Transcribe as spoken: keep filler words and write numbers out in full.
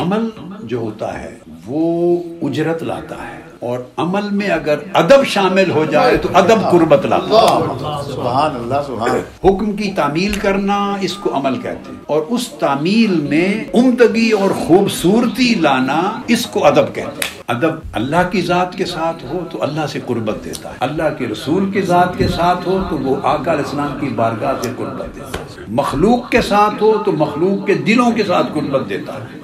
अमल जो होता है वो उजरत लाता है, और अमल में अगर अदब शामिल हो जाए तो अदब कुर्बत लाता है। सुभान अल्लाह, सुभान। हुक्म की तामील करना इसको अमल कहते हैं, और उस तामील में उम्दगी और खूबसूरती लाना इसको अदब कहते हैं। अदब अल्लाह की जात के साथ हो तो अल्लाह से कुर्बत देता है, अल्लाह के रसूल की जात के साथ हो तो वो आका अलैहिस्सलाम की बारगाह से कुर्बत देता है, मखलूक के साथ हो तो मखलूक के दिलों के साथ कुर्बत देता है।